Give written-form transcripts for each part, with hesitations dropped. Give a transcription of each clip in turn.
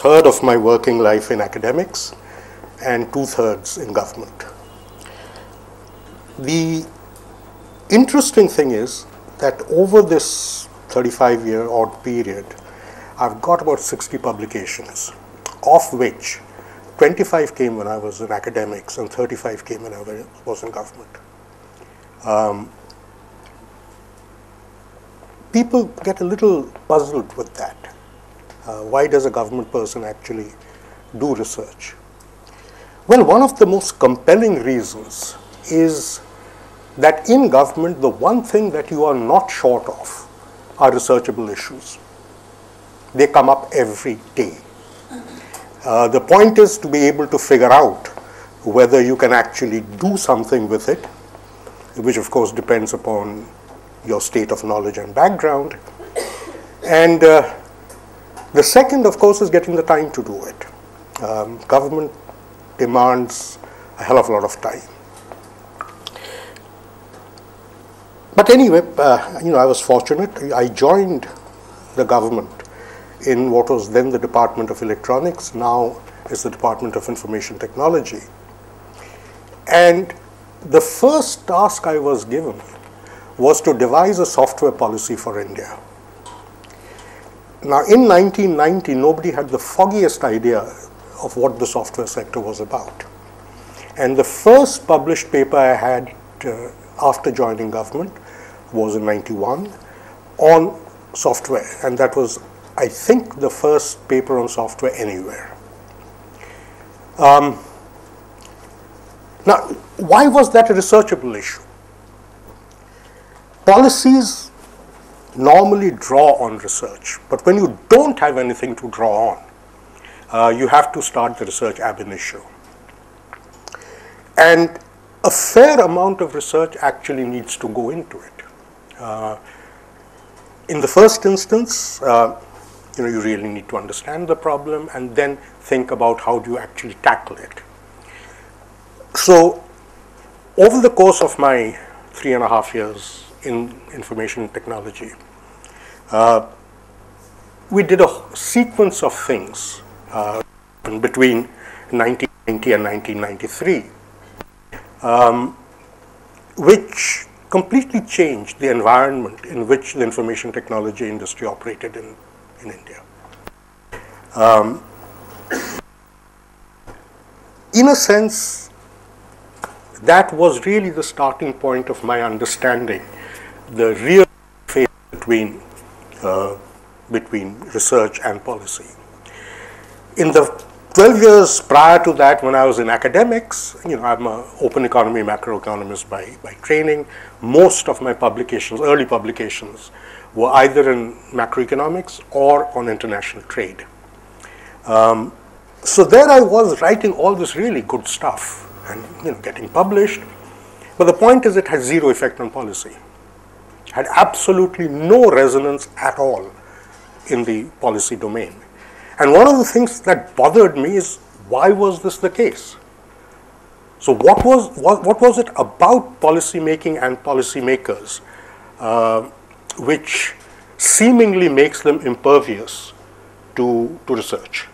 third of my working life in academics and 2/3 in government. The interesting thing is that over this 35-year odd period, I've got about 60 publications, of which 25 came when I was in academics and 35 came when I was in government. People get a little puzzled with that. Why does a government person actually do research? Well, one of the most compelling reasons is that in government, the one thing that you are not short of are researchable issues. They come up every day. The point is to be able to figure out whether you can actually do something with it, which of course depends upon your state of knowledge and background. And the second, of course, is getting the time to do it. Government demands a hell of a lot of time. But anyway, I was fortunate. I joined the government in what was then the Department of Electronics, now is the Department of Information Technology. And the first task I was given was to devise a software policy for India. Now, in 1990, nobody had the foggiest idea of what the software sector was about. And the first published paper I had after joining government was in 91 on software, and that was, I think, the first paper on software anywhere. Now, why was that a researchable issue? Policies normally draw on research, but when you don't have anything to draw on, you have to start the research ab initio. And a fair amount of research actually needs to go into it. In the first instance, you really need to understand the problem and then think about how do you actually tackle it. So, over the course of my 3.5 years in information technology, we did a sequence of things between 1990 and 1993, which completely changed the environment in which the information technology industry operated in India. In a sense, that was really the starting point of my understanding the real phase between research and policy. In the 12 years prior to that, when I was in academics, I'm an open economy macroeconomist by training. Most of my publications, early publications, were either in macroeconomics or on international trade. So there I was writing all this really good stuff and getting published. But the point is, it had zero effect on policy. It had absolutely no resonance at all in the policy domain. And one of the things that bothered me is, why was this the case? So what was it about policy making and policymakers which seemingly makes them impervious to research?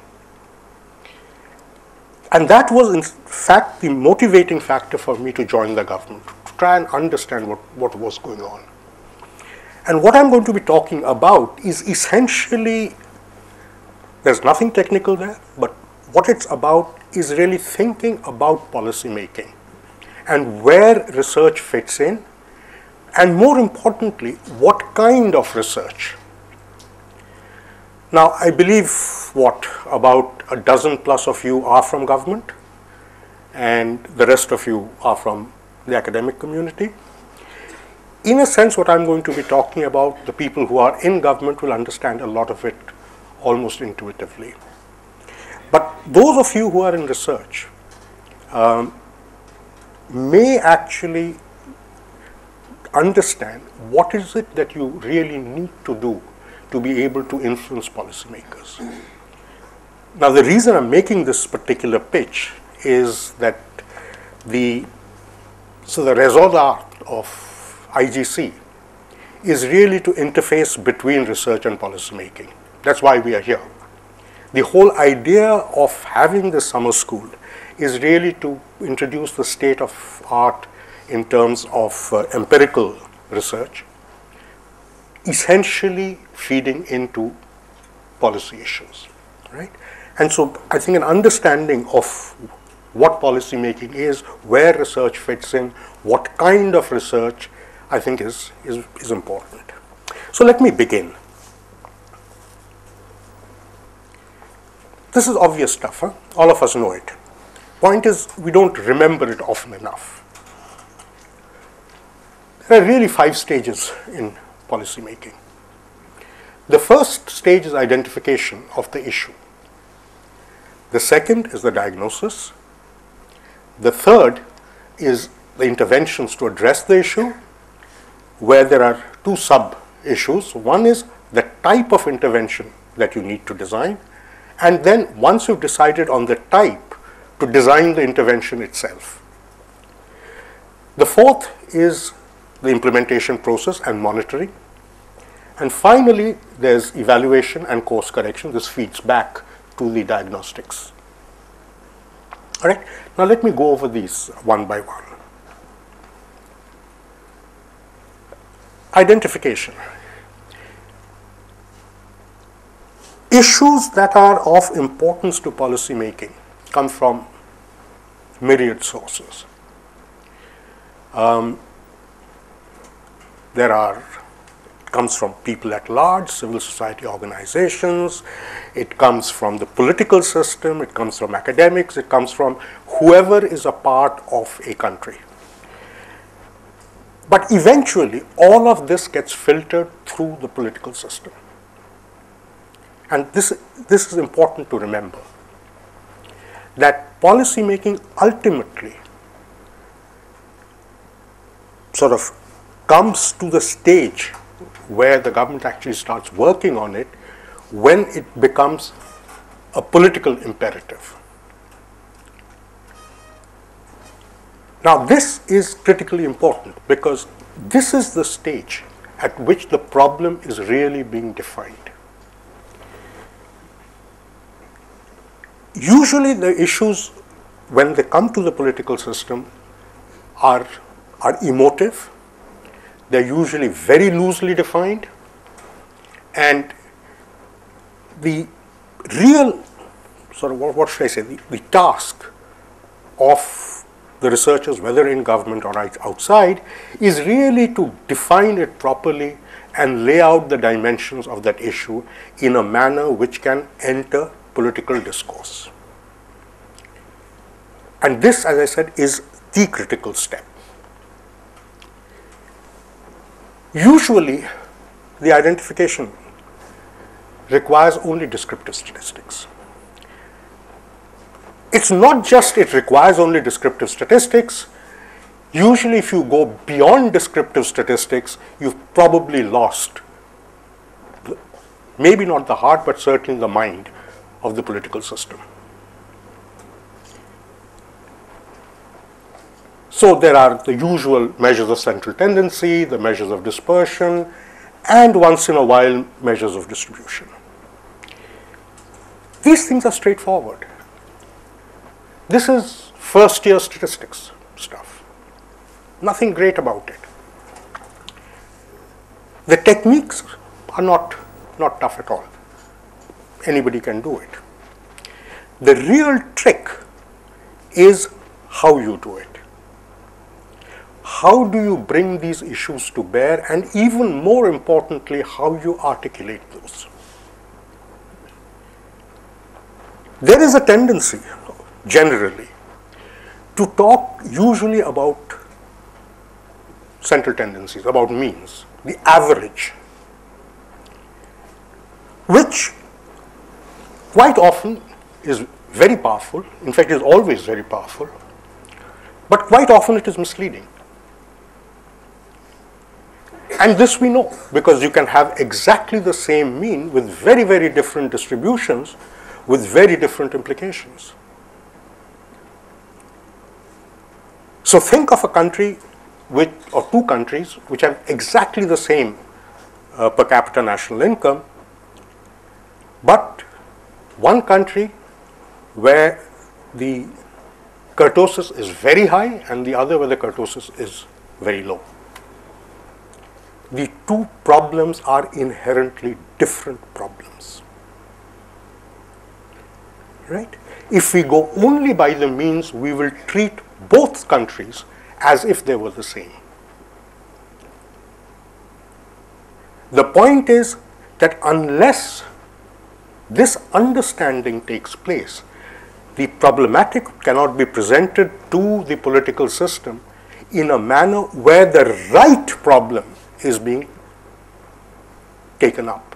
And that was, in fact, the motivating factor for me to join the government, to try and understand what was going on. And what I'm going to be talking about is essentially, there's nothing technical there, but what it's about is really thinking about policy making and where research fits in, and more importantly, what kind of research. Now, I believe about a dozen plus of you are from government, and the rest of you are from the academic community. In a sense, what I'm going to be talking about, the people who are in government will understand a lot of it almost intuitively. But those of you who are in research may actually understand what is it that you really need to do to be able to influence policymakers. Now, the reason I'm making this particular pitch is that the raison d'être of IGC is really to interface between research and policymaking. That's why we are here. The whole idea of having the summer school is really to introduce the state of art in terms of empirical research, essentially feeding into policy issues, right? And so I think an understanding of what policy making is, where research fits in, what kind of research, I think is important. So let me begin. This is obvious stuff, huh? All of us know it. Point is, we don't remember it often enough. There are really 5 stages in policy making. The first stage is identification of the issue. The second is the diagnosis. The third is the interventions to address the issue, where there are 2 sub-issues. One is the type of intervention that you need to design, and then once you've decided on the type, to design the intervention itself. The fourth is the implementation process and monitoring. And finally, there's evaluation and course correction. This feeds back to the diagnostics. All right, now let me go over these one by one. Identification. Issues that are of importance to policy making come from myriad sources. It comes from people at large, civil society organizations, it comes from the political system, it comes from academics, it comes from whoever is a part of a country. But eventually, all of this gets filtered through the political system. And this is important to remember, that policy making ultimately sort of comes to the stage where the government actually starts working on it when it becomes a political imperative. Now, this is critically important because this is the stage at which the problem is really being defined. Usually, the issues, when they come to the political system, are emotive. They're usually very loosely defined, and the real sort of, what should I say, the task of the researchers, whether in government or outside, is really to define it properly and lay out the dimensions of that issue in a manner which can enter political discourse. And this, as I said, is the critical step. Usually, the identification requires only descriptive statistics. It's not just it requires only descriptive statistics. Usually, if you go beyond descriptive statistics, you've probably lost, maybe not the heart, but certainly the mind of the political system. So there are the usual measures of central tendency, the measures of dispersion, and once in a while, measures of distribution. These things are straightforward. This is first-year statistics stuff. Nothing great about it. The techniques are not tough at all. Anybody can do it. The real trick is how you do it. How do you bring these issues to bear, and even more importantly, how you articulate those? There is a tendency, generally, to talk usually about central tendencies, about means, the average, which quite often is very powerful, in fact is always very powerful, but quite often it is misleading. And this we know, because you can have exactly the same mean with very, very different distributions with very different implications. So think of a country or 2 countries which have exactly the same per capita national income, but one country where the kurtosis is very high and the other where the kurtosis is very low. The two problems are inherently different problems. Right? If we go only by the means, we will treat both countries as if they were the same. The point is that unless this understanding takes place, the problematic cannot be presented to the political system in a manner where the right problem is being taken up.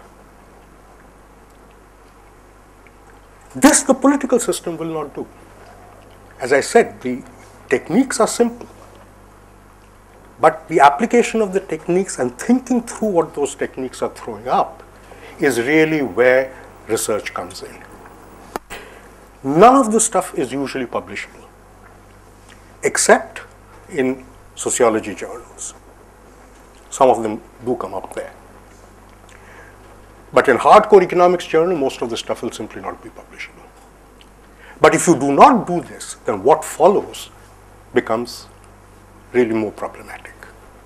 This the political system will not do. As I said, the techniques are simple, but the application of the techniques and thinking through what those techniques are throwing up is really where research comes in. None of this stuff is usually publishable, except in sociology journals. Some of them do come up there. But in hardcore economics journal, most of the stuff will simply not be publishable. But if you do not do this, then what follows becomes really more problematic.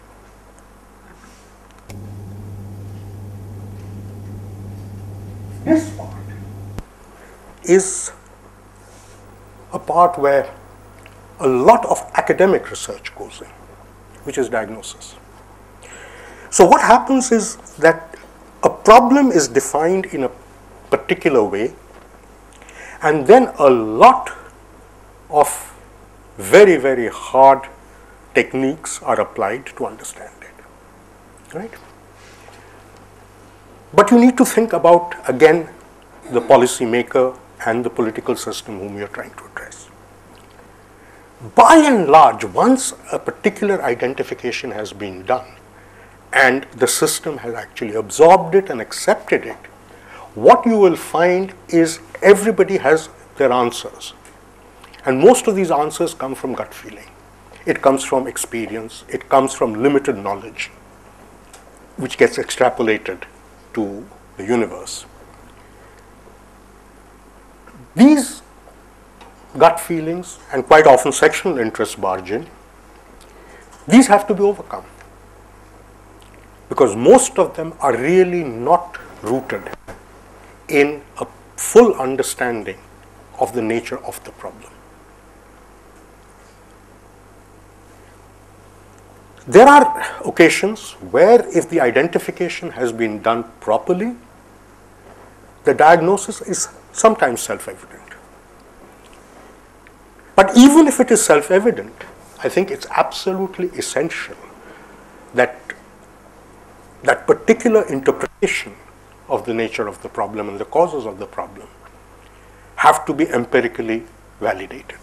This part is a part where a lot of academic research goes in, which is diagnosis. So what happens is that a problem is defined in a particular way, and then a lot of very, very hard techniques are applied to understand it, right? But you need to think about, again, the policymaker and the political system whom you are trying to address. By and large, once a particular identification has been done and the system has actually absorbed it and accepted it, what you will find is everybody has their answers. And most of these answers come from gut feeling. It comes from experience. It comes from limited knowledge, which gets extrapolated to the universe. These gut feelings and quite often sectional interests barge in. These have to be overcome because most of them are really not rooted in a full understanding of the nature of the problem. There are occasions where if the identification has been done properly, the diagnosis is sometimes self-evident. But even if it is self-evident, I think it's absolutely essential that that particular interpretation of the nature of the problem and the causes of the problem have to be empirically validated.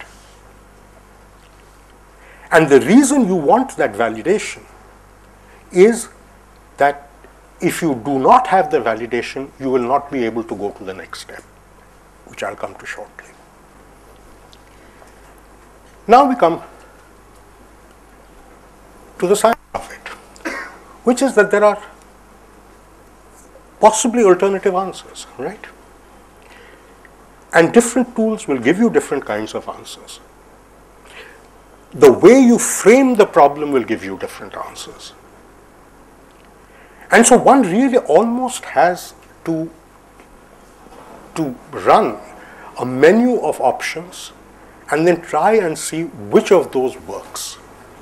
And the reason you want that validation is that if you do not have the validation, you will not be able to go to the next step, which I'll come to shortly. Now we come to the science of it, which is that there are possibly alternative answers, right? And different tools will give you different kinds of answers. The way you frame the problem will give you different answers. And so one really almost has to run a menu of options and then try and see which of those works,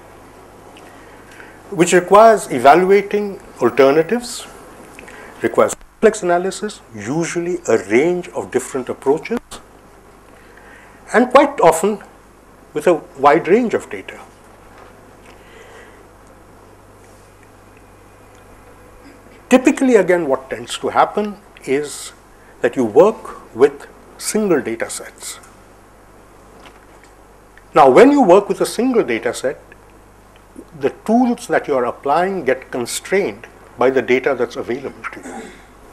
which requires evaluating alternatives, requires complex analysis, usually a range of different approaches, and quite often with a wide range of data. Typically, again, what tends to happen is that you work with single data sets. Now, when you work with a single data set, the tools that you are applying get constrained by the data that's available to you.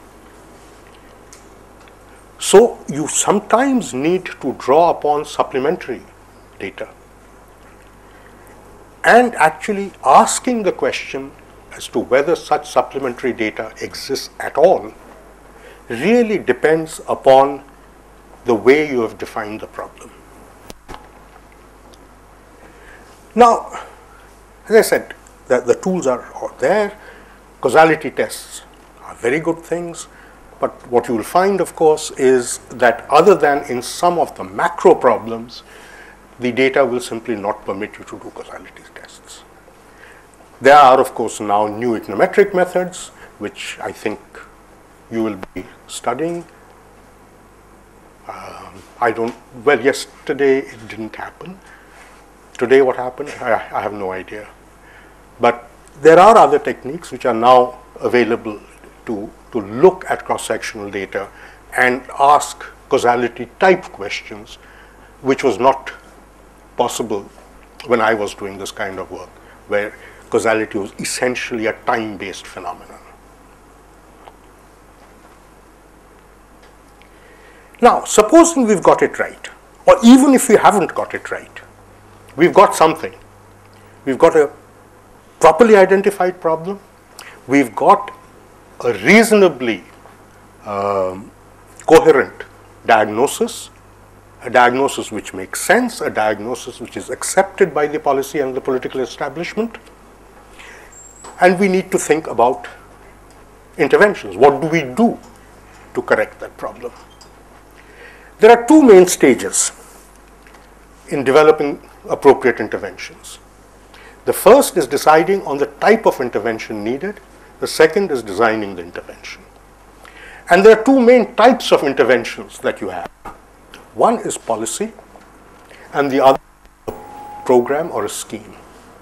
So, you sometimes need to draw upon supplementary data and actually asking the question as to whether such supplementary data exists at all really depends upon the way you have defined the problem. Now, as I said, the tools are there. Causality tests are very good things, but what you will find, of course, is that other than in some of the macro problems, the data will simply not permit you to do causality tests. There are, of course, now new econometric methods, which I think you will be studying. Well, yesterday it didn't happen. Today what happened, I have no idea. But there are other techniques which are now available to look at cross-sectional data and ask causality type questions, which was not possible when I was doing this kind of work, where causality was essentially a time-based phenomenon. Now, supposing we've got it right, or even if we haven't got it right, we've got something. We've got a properly identified problem. We've got a reasonably coherent diagnosis, a diagnosis which makes sense, a diagnosis which is accepted by the policy and the political establishment. And we need to think about interventions. What do we do to correct that problem? There are two main stages in developing appropriate interventions. The first is deciding on the type of intervention needed. The second is designing the intervention. And there are two main types of interventions that you have. One is policy, and the other a program or a scheme.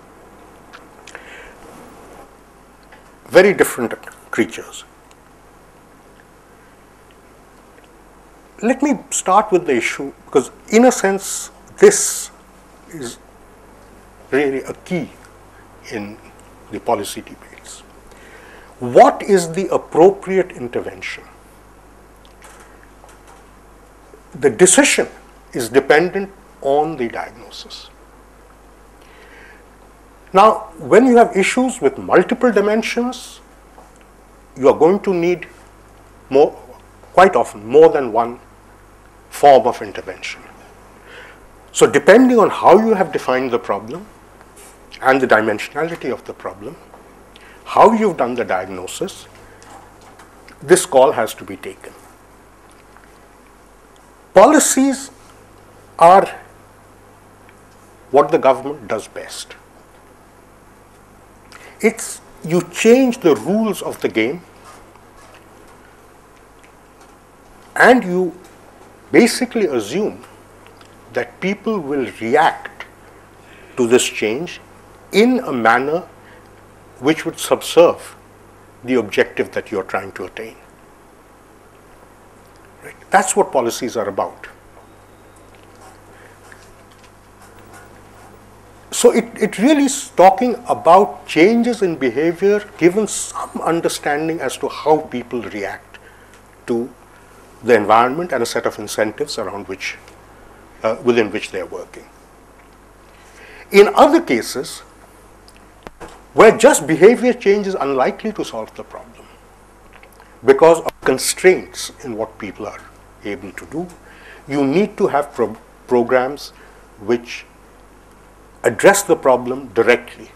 Very different creatures. Let me start with the issue, because in a sense, this is really a key in the policy debates. What is the appropriate intervention? The decision is dependent on the diagnosis. Now, when you have issues with multiple dimensions, you are going to need quite often more than one form of intervention. So depending on how you have defined the problem and the dimensionality of the problem, how you've done the diagnosis, this call has to be taken. Policies are what the government does best. It's you change the rules of the game and you basically assume that people will react to this change in a manner which would subserve the objective that you're trying to attain. Right? That's what policies are about. So it really is talking about changes in behavior given some understanding as to how people react to the environment and a set of incentives around which, within which they are working. In other cases, where just behavior change is unlikely to solve the problem because of constraints in what people are able to do, you need to have programs which address the problem directly.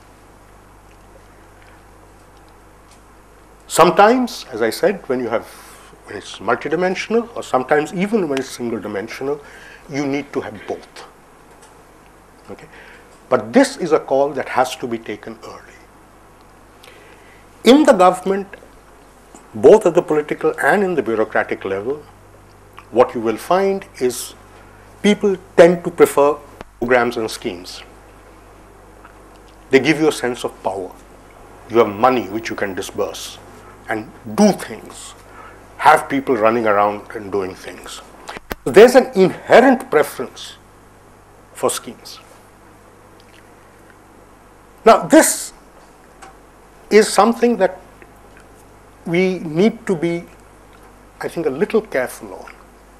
Sometimes, as I said, when it's multidimensional, or sometimes even when it's single dimensional, you need to have both. Okay? But this is a call that has to be taken early. In the government, both at the political and in the bureaucratic level, what you will find is people tend to prefer programs and schemes. They give you a sense of power. You have money which you can disburse and do things, have people running around and doing things. There's an inherent preference for schemes. Now, this is something that we need to be, I think, a little careful on.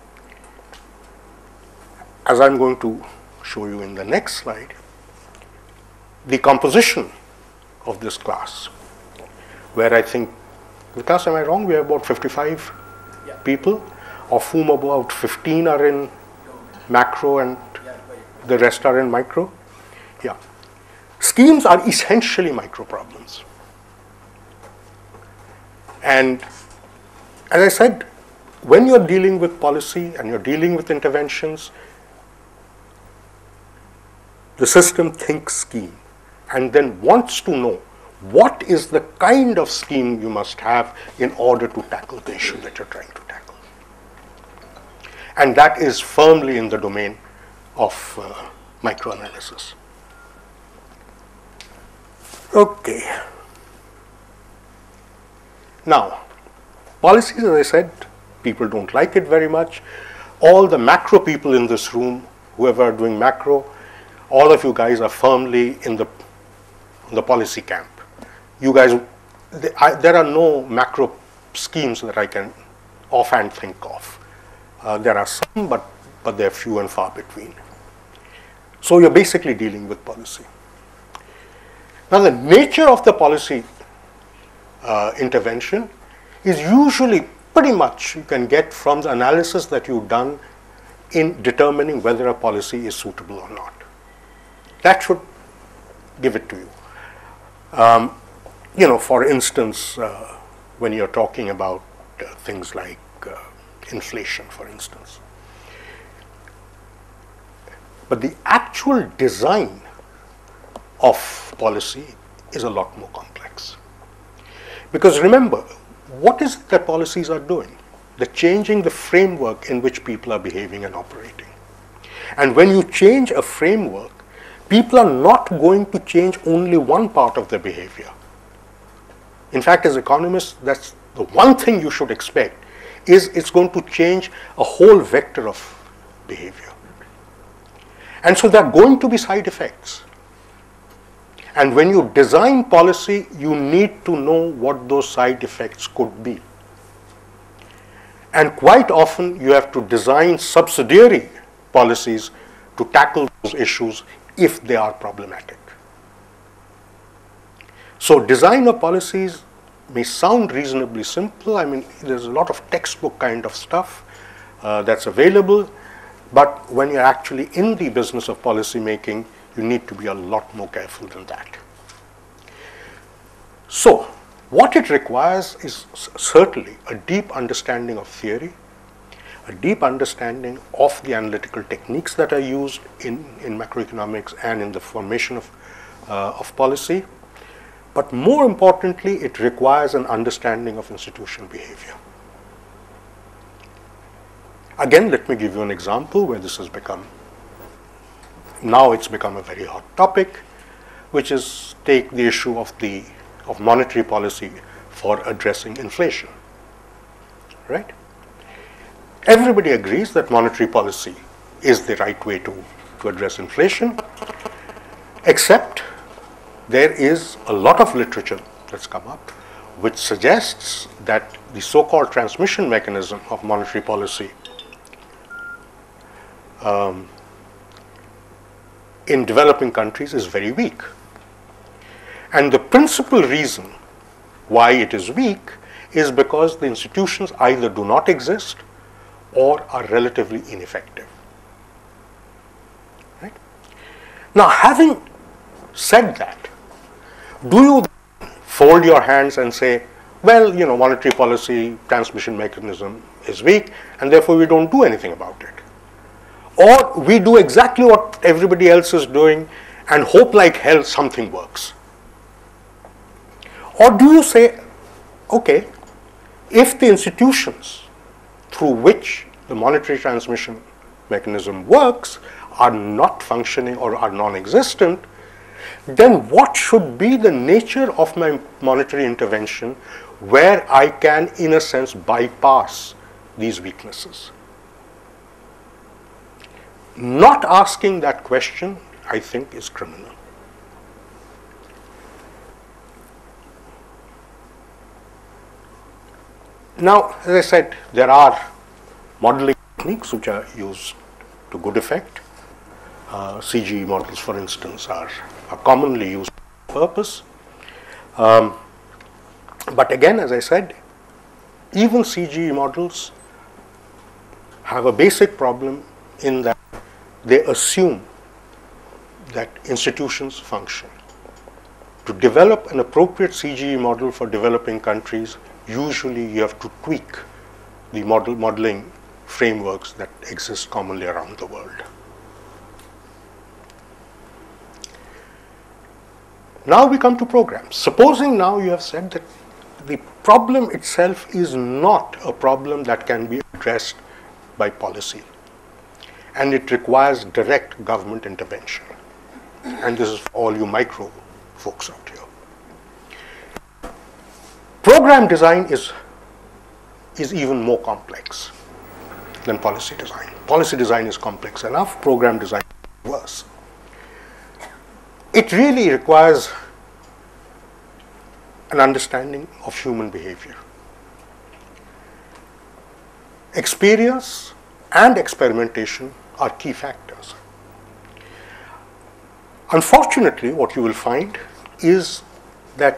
As I'm going to show you in the next slide, the composition of this class, where I think, Vikas, am I wrong? We have about 55 people. of whom about 15 are in macro and the rest are in micro? Yeah. Schemes are essentially micro problems. And as I said, when you're dealing with policy and you're dealing with interventions, the system thinks scheme and then wants to know what is the kind of scheme you must have in order to tackle the issue that you're trying to tackle. And that is firmly in the domain of microanalysis. Okay. Now, policies, as I said, people don't like it very much. All the macro people in this room, whoever are doing macro, all of you guys are firmly in the policy camp. You guys, there are no macro schemes that I can offhand think of. There are some, but they're few and far between. So you're basically dealing with policy. Now, the nature of the policy intervention is usually pretty much you can get from the analysis that you've done in determining whether a policy is suitable or not. That should give it to you. You know, for instance, when you're talking about things like inflation, for instance. But the actual design of policy is a lot more complex. Because remember, what is it that policies are doing? They're changing the framework in which people are behaving and operating. And when you change a framework, people are not going to change only one part of their behavior. In fact, as economists, that's the one thing you should expect, is it's going to change a whole vector of behavior. And so there are going to be side effects. And when you design policy, you need to know what those side effects could be. And quite often, you have to design subsidiary policies to tackle those issues if they are problematic. So design of policies may sound reasonably simple. I mean, there's a lot of textbook kind of stuff that's available. But when you're actually in the business of policy making, you need to be a lot more careful than that. So, what it requires is certainly a deep understanding of theory, a deep understanding of the analytical techniques that are used in macroeconomics and in the formation of policy. But more importantly, it requires an understanding of institutional behavior. Again, let me give you an example where this has become, now it's become a very hot topic, which is take the issue of monetary policy for addressing inflation, right? Everybody agrees that monetary policy is the right way to address inflation, except there is a lot of literature that's come up which suggests that the so-called transmission mechanism of monetary policy in developing countries is very weak. And the principal reason why it is weak is because the institutions either do not exist or are relatively ineffective. Right? Now, having said that, do you fold your hands and say, well, you know, monetary policy transmission mechanism is weak and therefore we don't do anything about it? Or we do exactly what everybody else is doing and hope like hell something works? Or do you say, okay, if the institutions through which the monetary transmission mechanism works are not functioning or are non-existent, then what should be the nature of my monetary intervention where I can, in a sense, bypass these weaknesses? Not asking that question, I think, is criminal. Now, as I said, there are modeling techniques which are used to good effect. CGE models, for instance, are commonly used for purpose. But again, as I said, even CGE models have a basic problem in that they assume that institutions function. To develop an appropriate CGE model for developing countries, usually you have to tweak the modeling frameworks that exist commonly around the world. Now we come to programs. Supposing now you have said that the problem itself is not a problem that can be addressed by policy, and it requires direct government intervention. And this is for all you micro folks out here. Program design is even more complex than policy design. Policy design is complex enough, program design is worse. It really requires an understanding of human behavior. Experience and experimentation are key factors. Unfortunately, what you will find is that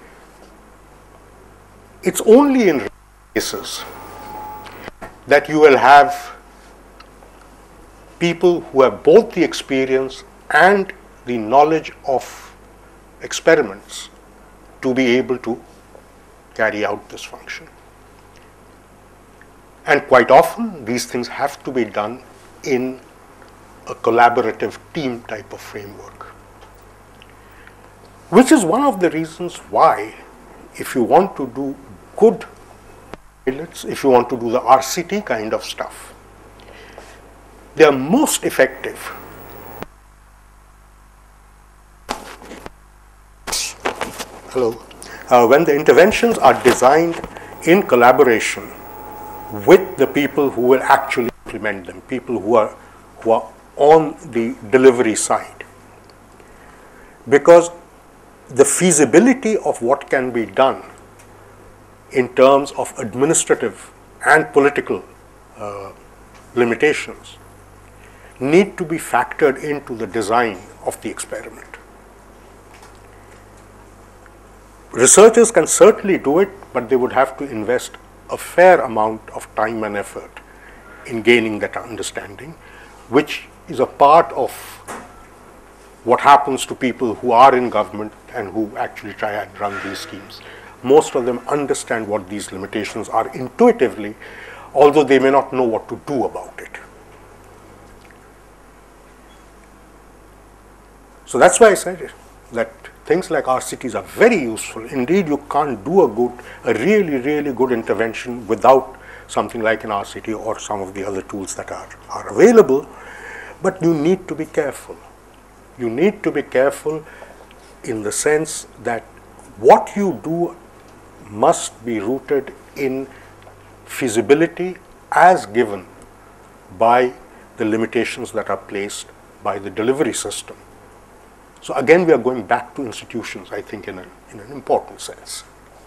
it's only in cases that you will have people who have both the experience and the knowledge of experiments to be able to carry out this function. And quite often, these things have to be done in a collaborative team type of framework, which is one of the reasons why, if you want to do good pilots, if you want to do the RCT kind of stuff, they are most effective when the interventions are designed in collaboration with the people who will actually implement them, people who are on the delivery side. Because the feasibility of what can be done in terms of administrative and political limitations need to be factored into the design of the experiment. Researchers can certainly do it, but they would have to invest a fair amount of time and effort in gaining that understanding, which is a part of what happens to people who are in government and who actually try and run these schemes. Most of them understand what these limitations are intuitively, although they may not know what to do about it. So that's why I said that things like RCTs are very useful. Indeed, you can't do a really, really good intervention without something like an RCT or some of the other tools that are available, but you need to be careful. You need to be careful in the sense that what you do must be rooted in feasibility as given by the limitations that are placed by the delivery system. So again, we are going back to institutions, I think, in an important sense.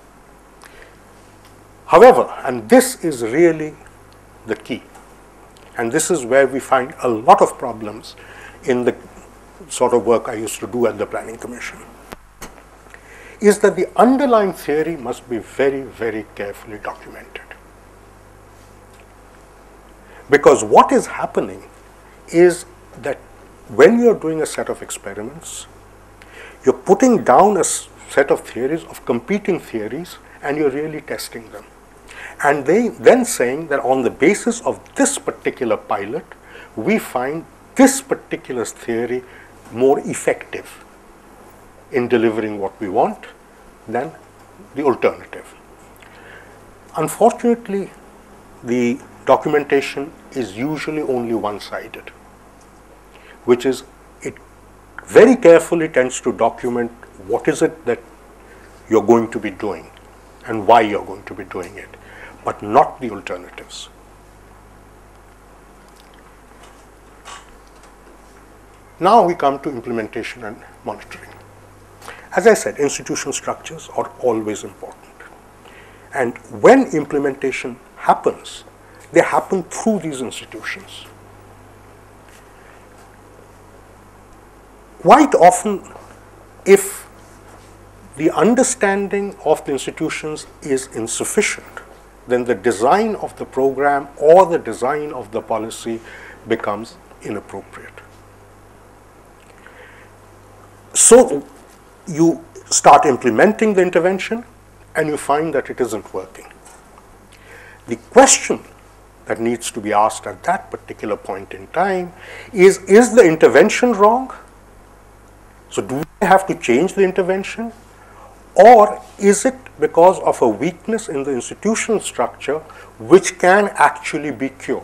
However, and this is really the key, and this is where we find a lot of problems in the sort of work I used to do at the Planning Commission, is that the underlying theory must be very, very carefully documented. Because what is happening is that when you're doing a set of experiments, you're putting down a set of theories, of competing theories, and you're really testing them. And then saying that on the basis of this particular pilot, we find this particular theory more effective in delivering what we want than the alternative. Unfortunately, the documentation is usually only one-sided, which is it very carefully tends to document what is it that you're going to be doing and why you're going to be doing it, but not the alternatives. Now we come to implementation and monitoring. As I said, institutional structures are always important. And when implementation happens, they happen through these institutions. Quite often, if the understanding of the institutions is insufficient, then the design of the program or the design of the policy becomes inappropriate. So you start implementing the intervention and you find that it isn't working. The question that needs to be asked at that particular point in time is the intervention wrong? So do we have to change the intervention? Or is it because of a weakness in the institutional structure which can actually be cured?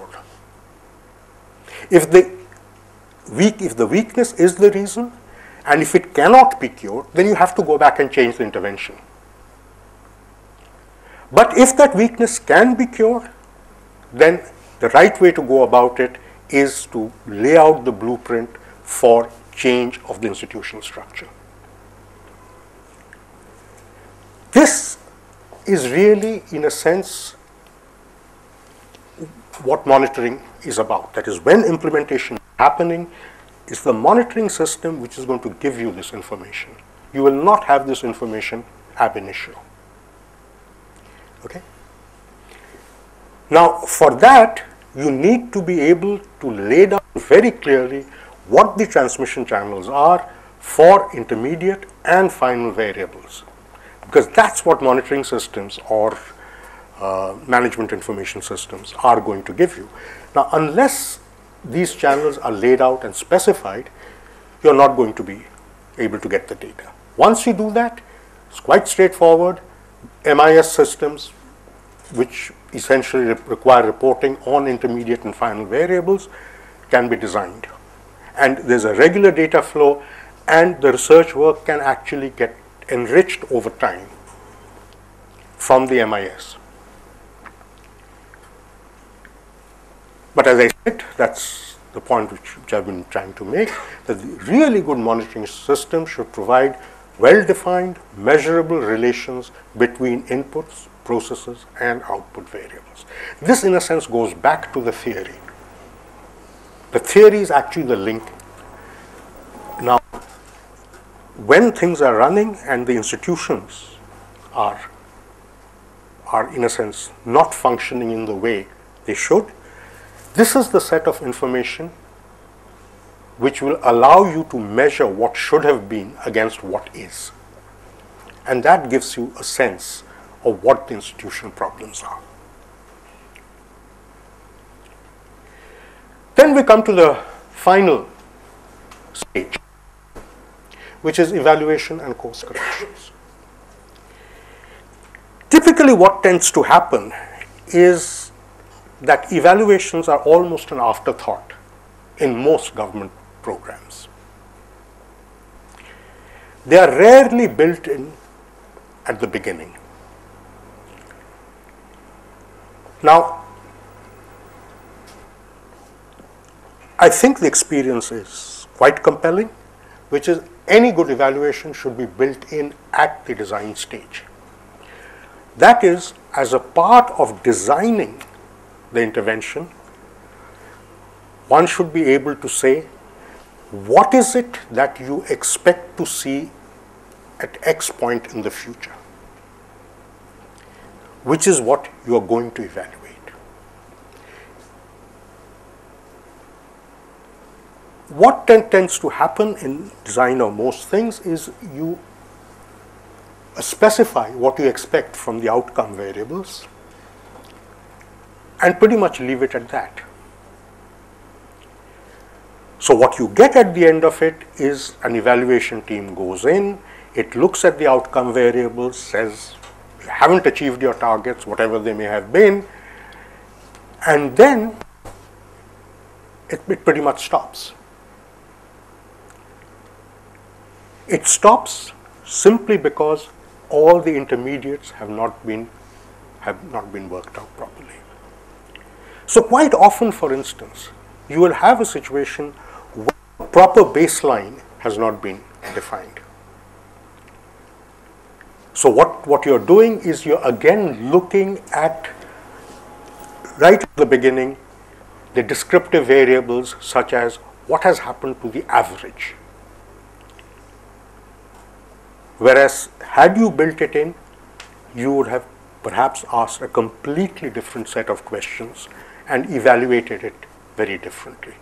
If the weakness is the reason, and if it cannot be cured, then you have to go back and change the intervention. But if that weakness can be cured, then the right way to go about it is to lay out the blueprint for change of the institutional structure. This is really, in a sense, what monitoring is about. That is, when implementation is happening, it's the monitoring system which is going to give you this information. You will not have this information ab initio. Okay? Now, for that, you need to be able to lay down very clearly what the transmission channels are for intermediate and final variables, because that's what monitoring systems or management information systems are going to give you. Now, unless these channels are laid out and specified, you're not going to be able to get the data. Once you do that, it's quite straightforward. MIS systems, which essentially require reporting on intermediate and final variables, can be designed. And there's a regular data flow, and the research work can actually get enriched over time from the MIS. But as I said, that's the point which I've been trying to make, that the really good monitoring system should provide well-defined, measurable relations between inputs, processes, and output variables. This, in a sense, goes back to the theory. The theory is actually the link. Now, when things are running and the institutions are in a sense not functioning in the way they should, this is the set of information which will allow you to measure what should have been against what is. And that gives you a sense of what the institutional problems are. Then we come to the final stage, which is evaluation and course corrections. Typically, what tends to happen is that evaluations are almost an afterthought in most government programs. They are rarely built in at the beginning. Now, I think the experience is quite compelling, which is any good evaluation should be built in at the design stage. That is, as a part of designing the intervention, one should be able to say, what is it that you expect to see at X point in the future, which is what you are going to evaluate. What tends to happen in design of most things is you specify what you expect from the outcome variables and pretty much leave it at that. So what you get at the end of it is an evaluation team goes in, it looks at the outcome variables, says you haven't achieved your targets, whatever they may have been, and then it pretty much stops. It stops simply because all the intermediates have not been worked out properly. So quite often, for instance, you will have a situation where a proper baseline has not been defined. So what you're doing is you're again looking at, right at the beginning, the descriptive variables such as what has happened to the average. Whereas had you built it in, you would have perhaps asked a completely different set of questions and evaluated it very differently.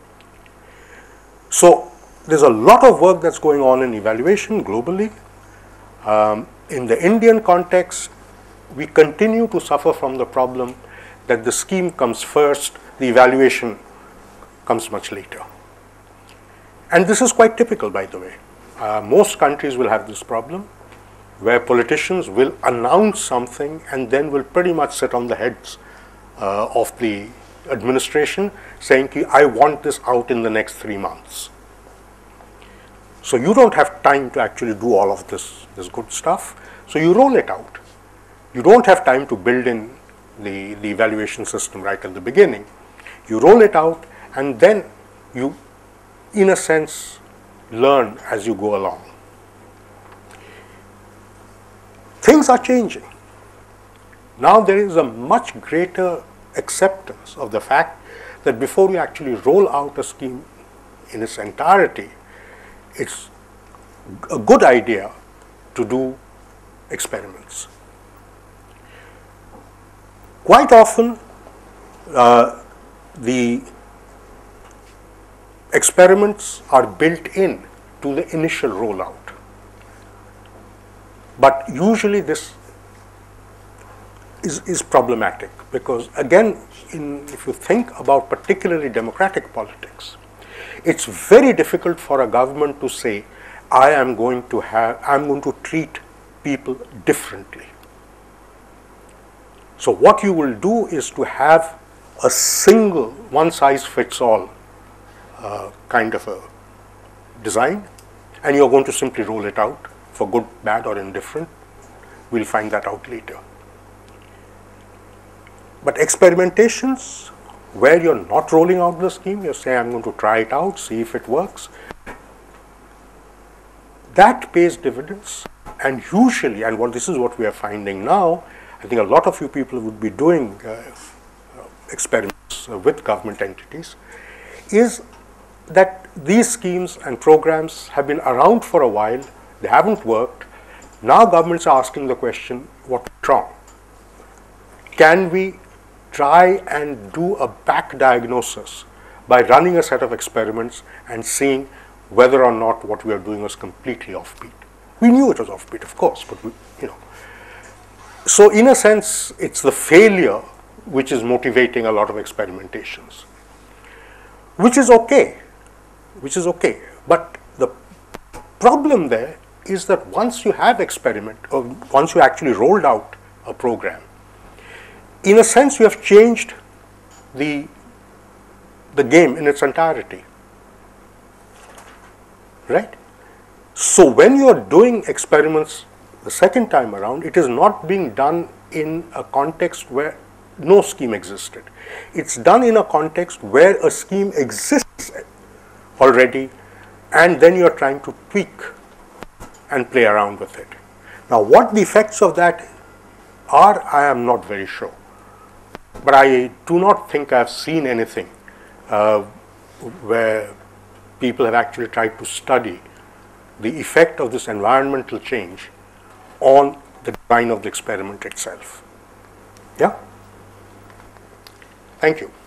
So there's a lot of work that's going on in evaluation globally. In the Indian context, we continue to suffer from the problem that the scheme comes first, the evaluation comes much later. And this is quite typical, by the way. Most countries will have this problem, where politicians will announce something and then will pretty much sit on the heads of the administration saying, I want this out in the next 3 months. So you don't have time to actually do all of this good stuff, so you roll it out. You don't have time to build in the evaluation system right at the beginning. You roll it out, and then you, in a sense, learn as you go along. Things are changing. Now there is a much greater acceptance of the fact that before you actually roll out a scheme in its entirety, it's a good idea to do experiments. Quite often, the experiments are built in to the initial rollout. But usually this is problematic because, again, if you think about particularly democratic politics, it's very difficult for a government to say, I'm going to treat people differently. So what you will do is to have a single one-size-fits-all kind of a design, and you're going to simply roll it out for good, bad, or indifferent. We'll find that out later. But experimentations where you're not rolling out the scheme, you say, I'm going to try it out, see if it works, that pays dividends. And usually, and this is what we are finding now, I think a lot of you people would be doing experiments with government entities, is that these schemes and programs have been around for a while, they haven't worked. Now governments are asking the question, what's wrong? Can we try and do a back diagnosis by running a set of experiments and seeing whether or not what we are doing was completely offbeat? We knew it was offbeat, of course, but So in a sense, it's the failure which is motivating a lot of experimentations, which is okay. But the problem there is that once you have or once you actually rolled out a program, in a sense you have changed the game in its entirety, right? So when you are doing experiments the second time around, it is not being done in a context where no scheme existed. It's done in a context where a scheme exists already, and then you are trying to tweak and play around with it. Now, what the effects of that are, I am not very sure. But I do not think I have seen anything where people have actually tried to study the effect of this environmental change on the design of the experiment itself. Yeah? Thank you.